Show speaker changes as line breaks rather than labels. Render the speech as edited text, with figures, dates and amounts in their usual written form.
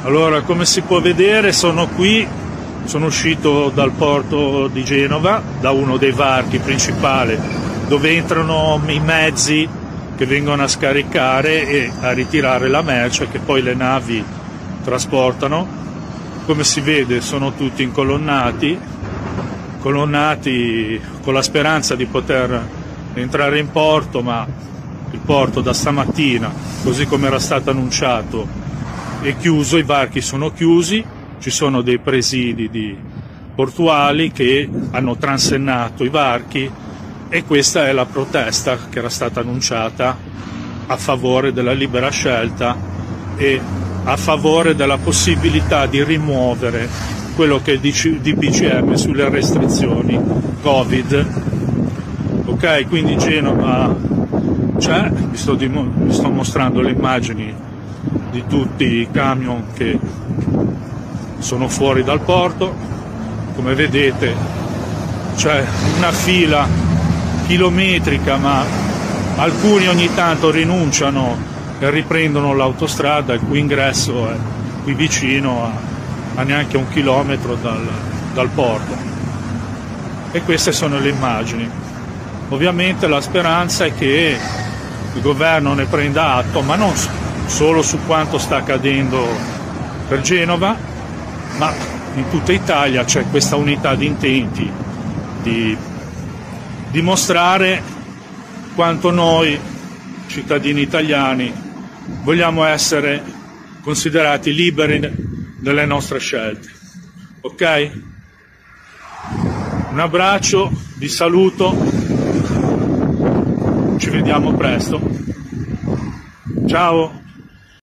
Allora, come si può vedere, sono uscito dal porto di Genova, da uno dei varchi principali, dove entrano i mezzi che vengono a scaricare e a ritirare la merce che poi le navi trasportano. Come si vede, sono tutti incolonnati con la speranza di poter entrare in porto, ma il porto da stamattina, così come era stato annunciato, è chiuso, i varchi sono chiusi, ci sono dei presidi portuali che hanno transennato i varchi e questa è la protesta che era stata annunciata a favore della libera scelta e a favore della possibilità di rimuovere quello che è il DPCM sulle restrizioni Covid. Ok, quindi Genova c'è, vi sto mostrando le immagini di tutti i camion che sono fuori dal porto. Come vedete c'è una fila chilometrica, ma alcuni ogni tanto rinunciano e riprendono l'autostrada, il cui ingresso è qui vicino a neanche 1 chilometro dal porto. E queste sono le immagini. Ovviamente la speranza è che il governo ne prenda atto, ma non solo su quanto sta accadendo per Genova, ma in tutta Italia c'è questa unità di intenti di dimostrare quanto noi, cittadini italiani, vogliamo essere considerati liberi delle nostre scelte. Ok? Un abbraccio, vi saluto, ci vediamo presto. Ciao!